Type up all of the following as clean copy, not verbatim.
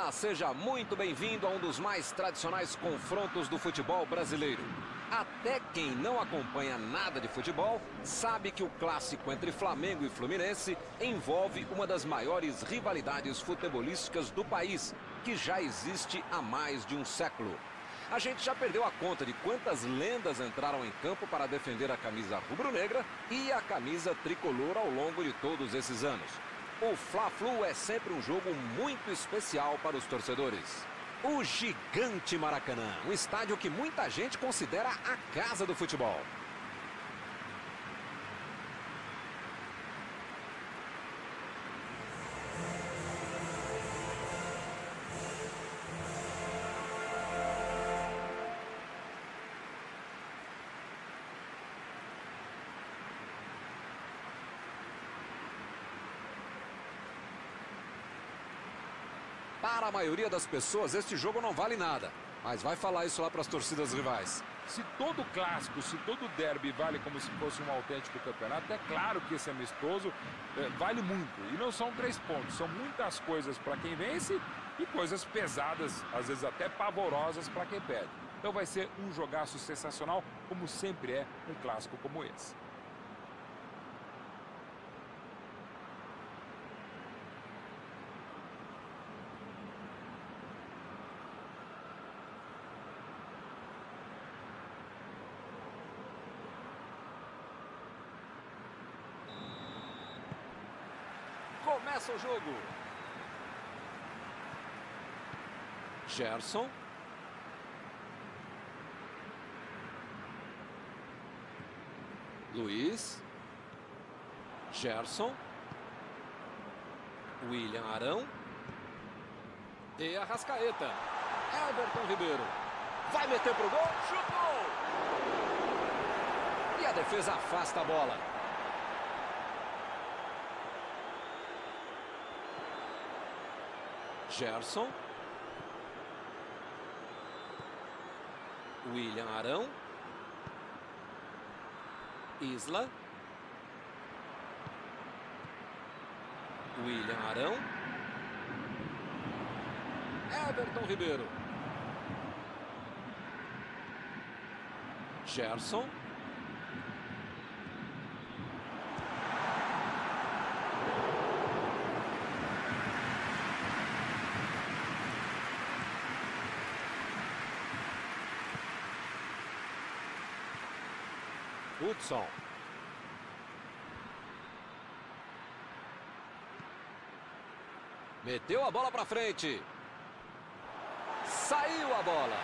Olá, seja muito bem-vindo a um dos mais tradicionais confrontos do futebol brasileiro. Até quem não acompanha nada de futebol sabe que o clássico entre Flamengo e Fluminense envolve uma das maiores rivalidades futebolísticas do país, que já existe há mais de um século. A gente já perdeu a conta de quantas lendas entraram em campo para defender a camisa rubro-negra e a camisa tricolor ao longo de todos esses anos. O Fla-Flu é sempre um jogo muito especial para os torcedores. O gigante Maracanã, um estádio que muita gente considera a casa do futebol. Para a maioria das pessoas, este jogo não vale nada. Mas vai falar isso lá para as torcidas rivais. Se todo clássico, se todo derby vale como se fosse um autêntico campeonato, é claro que esse amistoso vale muito. E não são 3 pontos, são muitas coisas para quem vence e coisas pesadas, às vezes até pavorosas para quem perde. Então vai ser um jogaço sensacional, como sempre é um clássico como esse. Começa o jogo. Gerson. Luiz. Gerson. William Arão. De Arrascaeta. Everton Ribeiro. Vai meter pro gol. Chutou! E a defesa afasta a bola. Gerson. William Arão. Isla. William Arão. Everton Ribeiro. Gerson. Hudson. Meteu a bola para frente. Saiu a bola.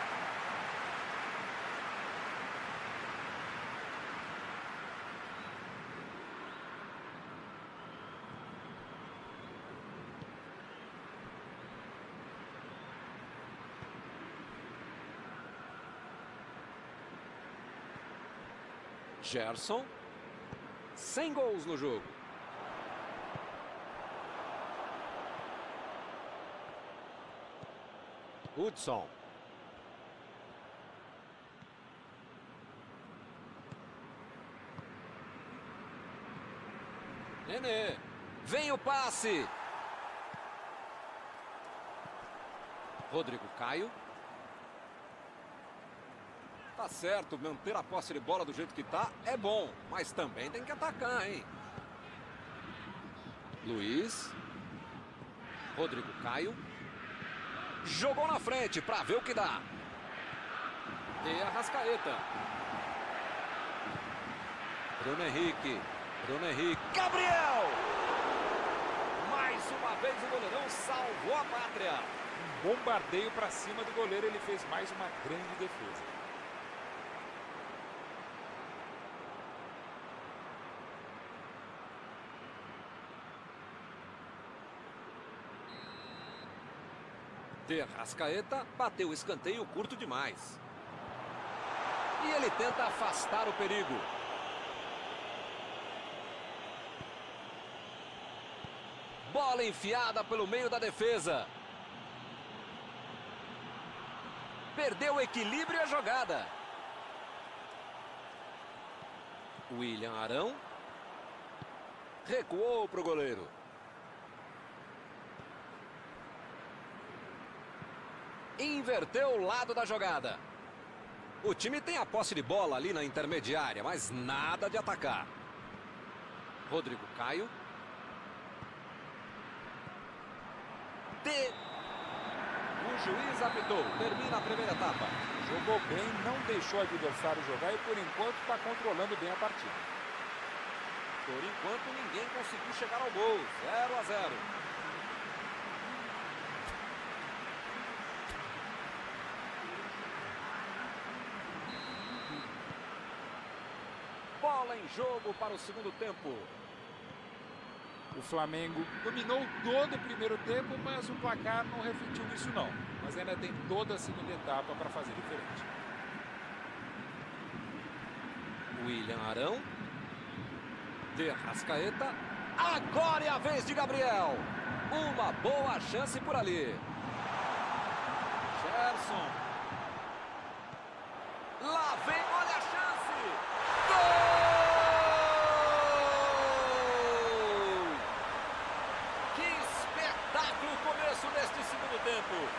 Gerson. Sem gols no jogo. Hudson. Nenê. Vem o passe. Rodrigo Caio. Tá certo, manter a posse de bola do jeito que tá é bom, mas também tem que atacar, hein? Luiz. Rodrigo Caio. Jogou na frente para ver o que dá. De Arrascaeta. Bruno Henrique. Bruno Henrique. Gabriel! Mais uma vez o goleirão salvou a pátria. Um bombardeio para cima do goleiro, ele fez mais uma grande defesa. De Arrascaeta bateu o escanteio curto demais. E ele tenta afastar o perigo. Bola enfiada pelo meio da defesa. Perdeu o equilíbrio e a jogada. William Arão. Recuou para o goleiro. Inverteu o lado da jogada. O time tem a posse de bola ali na intermediária, mas nada de atacar. Rodrigo Caio. O juiz apitou. Termina a primeira etapa. Jogou bem, não deixou o adversário jogar e por enquanto está controlando bem a partida. Por enquanto ninguém conseguiu chegar ao gol. 0-0. Bola em jogo para o segundo tempo. O Flamengo dominou todo o primeiro tempo, mas o placar não refletiu isso não. Mas ainda tem toda a segunda etapa para fazer diferente. William Arão. De Arrascaeta. Agora é a vez de Gabriel. Uma boa chance por ali. Gerson. Lá vem, olha a chance. Gol! Que espetáculo o começo deste segundo tempo.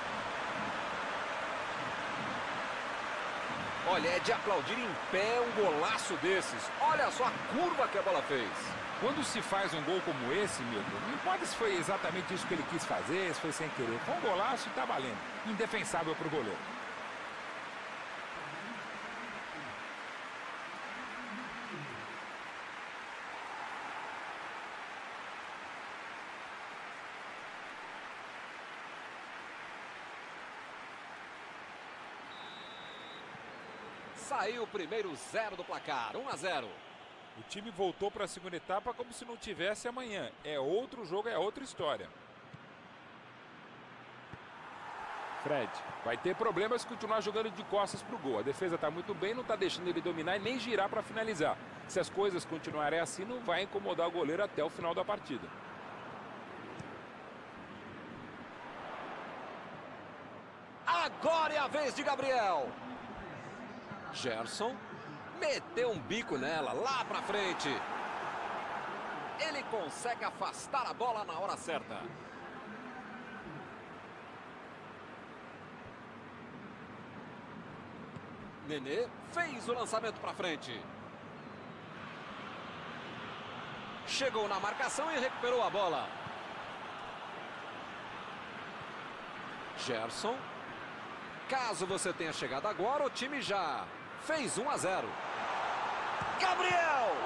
Olha, é de aplaudir em pé um golaço desses. Olha só a curva que a bola fez. Quando se faz um gol como esse, Milton, não importa se foi exatamente isso que ele quis fazer, se foi sem querer. Foi um golaço e tá valendo. Indefensável pro goleiro. Saiu o primeiro 0 do placar, 1-0. O time voltou para a segunda etapa como se não tivesse amanhã. É outro jogo, é outra história. Fred vai ter problemas se continuar jogando de costas para o gol. A defesa está muito bem, não está deixando ele dominar e nem girar para finalizar. Se as coisas continuarem assim, não vai incomodar o goleiro até o final da partida. Agora é a vez de Gabriel. Gerson meteu um bico nela, lá pra frente. Ele consegue afastar a bola na hora certa. Nenê fez o lançamento pra frente. Chegou na marcação e recuperou a bola. Gerson. Caso você tenha chegado agora, o time já fez 1-0. Gabriel!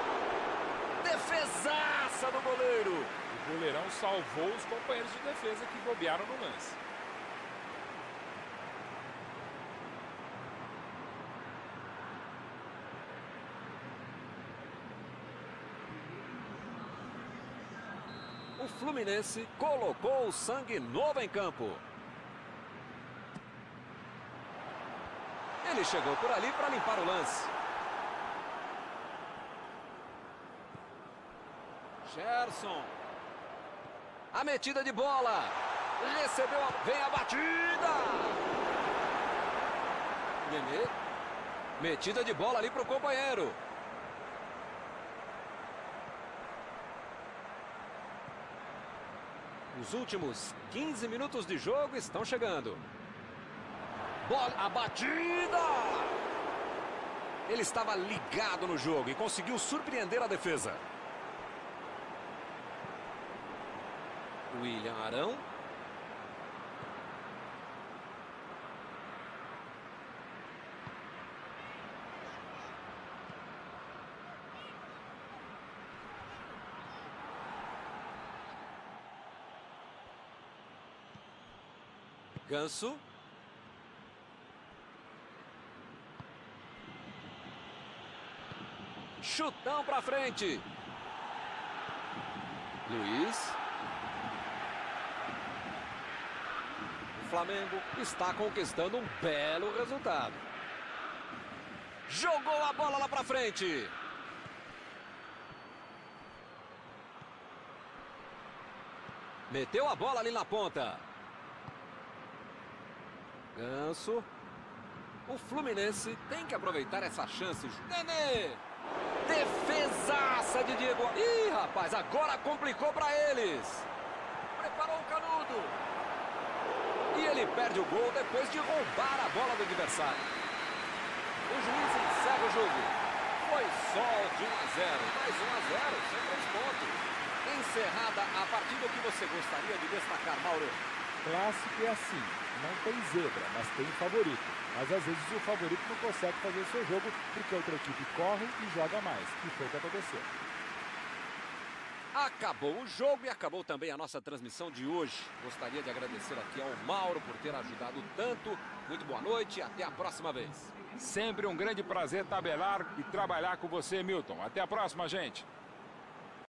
Defesaça do goleiro. O goleirão salvou os companheiros de defesa que bobearam no lance. O Fluminense colocou o sangue novo em campo. Ele chegou por ali para limpar o lance. Gerson. A metida de bola. Recebeu, vem a batida. Nenê. Metida de bola ali para o companheiro. Os últimos 15 minutos de jogo estão chegando. Bola, a batida! Ele estava ligado no jogo e conseguiu surpreender a defesa. William Arão. Ganso. Chutão pra frente. Luiz. O Flamengo está conquistando um belo resultado. Jogou a bola lá pra frente. Meteu a bola ali na ponta. Ganso. O Fluminense tem que aproveitar essa chance. Nenê. Defesaça de Diego. Ih, rapaz, agora complicou para eles. Preparou o canudo. E ele perde o gol depois de roubar a bola do adversário. O juiz encerra o jogo. Foi só de 1 a 0. Mais 1 a 0, sem 3 pontos. Encerrada a partida, o que você gostaria de destacar, Mauro? Clássico é assim, não tem zebra, mas tem favorito. Mas às vezes o favorito não consegue fazer o seu jogo porque a outra equipe corre e joga mais. E foi o que aconteceu. Acabou o jogo e acabou também a nossa transmissão de hoje. Gostaria de agradecer aqui ao Mauro por ter ajudado tanto. Muito boa noite e até a próxima vez. Sempre um grande prazer tabelar e trabalhar com você, Milton. Até a próxima, gente.